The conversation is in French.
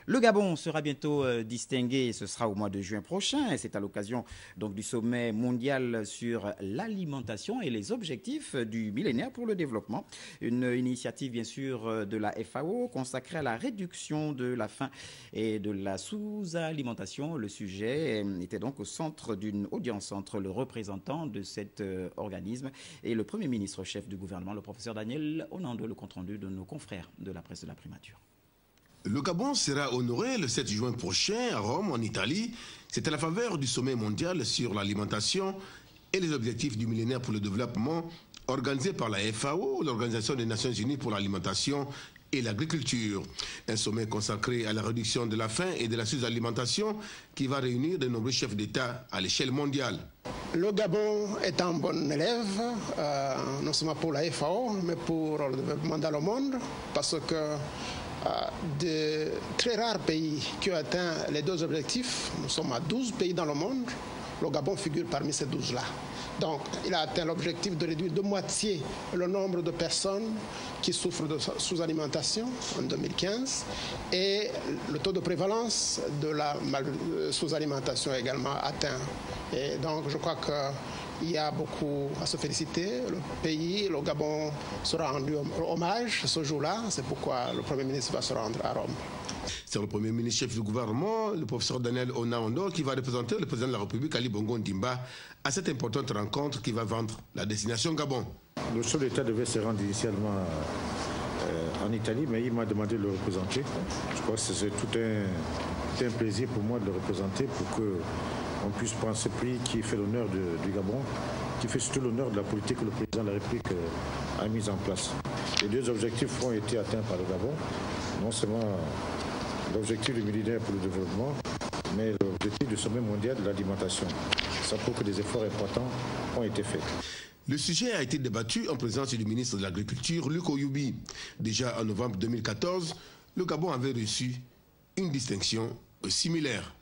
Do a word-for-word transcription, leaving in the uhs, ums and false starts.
Le Gabon sera bientôt euh, distingué, ce sera au mois de juin prochain. C'est à l'occasion donc du sommet mondial sur l'alimentation et les objectifs du millénaire pour le développement. Une initiative bien sûr de la F A O consacrée à la réduction de la faim et de la sous-alimentation. Le sujet était donc au centre d'une audience entre le représentant de cet euh, organisme et le Premier ministre chef du gouvernement, le professeur Daniel Onando, le compte-rendu de nos confrères de la presse de la primature. Le Gabon sera honoré le sept juin prochain à Rome, en Italie. C'est à la faveur du sommet mondial sur l'alimentation et les objectifs du millénaire pour le développement organisé par la F A O, l'Organisation des Nations Unies pour l'alimentation et l'agriculture. Un sommet consacré à la réduction de la faim et de la sous-alimentation qui va réunir de nombreux chefs d'État à l'échelle mondiale. Le Gabon est un bon élève, euh, non seulement pour la F A O, mais pour le développement dans le monde, parce que Euh, de très rares pays qui ont atteint les deux objectifs. Nous sommes à douze pays dans le monde. Le Gabon figure parmi ces douze-là. Donc, il a atteint l'objectif de réduire de moitié le nombre de personnes qui souffrent de sous-alimentation en deux mille quinze et le taux de prévalence de la sous-alimentation également atteint. Et donc, je crois que il y a beaucoup à se féliciter. Le pays, le Gabon, sera rendu hommage ce jour-là. C'est pourquoi le Premier ministre va se rendre à Rome. C'est le Premier ministre chef du gouvernement, le professeur Daniel Onando, qui va représenter le président de la République, Ali Bongo Ndimba, à cette importante rencontre qui va vendre la destination Gabon. Le chef d'État devait se rendre initialement euh, en Italie, mais il m'a demandé de le représenter. Je crois que c'est tout un, un plaisir pour moi de le représenter pour que on puisse prendre ce prix qui fait l'honneur du Gabon, qui fait surtout l'honneur de la politique que le président de la République a mise en place. Les deux objectifs ont été atteints par le Gabon, non seulement l'objectif du millénaire pour le développement, mais l'objectif du sommet mondial de l'alimentation. Ça prouve que des efforts importants ont été faits. Le sujet a été débattu en présence du ministre de l'Agriculture, Luc Oyubi. Déjà en novembre deux mille quatorze, le Gabon avait reçu une distinction similaire.